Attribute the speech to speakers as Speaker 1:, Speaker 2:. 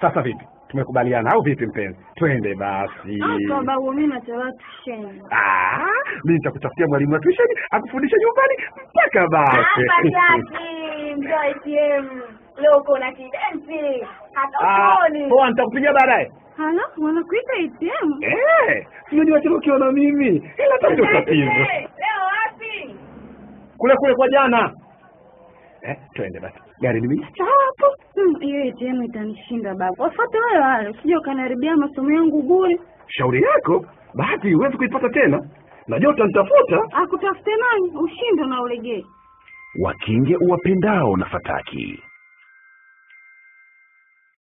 Speaker 1: Sasa vipi? Tumekubaliana au vipi mpenzi? Twende basi.
Speaker 2: Babu, mimi nataka tusheni.
Speaker 1: Mimi nitakutafutia mwalimu wa tuition akufundisha nyumbani mpaka basi.
Speaker 2: Fataki, mzee ATM. Leo uko na kidensi. Hataoni.
Speaker 1: Poa, nitakupigia baadaye.
Speaker 2: Hana, wanakuita ATM?
Speaker 1: Sio niwache ukiwa na mimi. Ila tatizo.
Speaker 2: Leo wapi?
Speaker 1: Kule kwa jana. Twende basi. Gari limeacha hapo.
Speaker 2: Hiyo ATM itanishinda babu. Wafuate wale, usije ukaniharibia masomo yangu bure.
Speaker 1: Shauri yako, bahati huwezi kuipata tena. Najua utanitafuta.
Speaker 2: Akutafute nani? Ushinde na ulegee.
Speaker 3: Wakinge uwapendao na Fataki.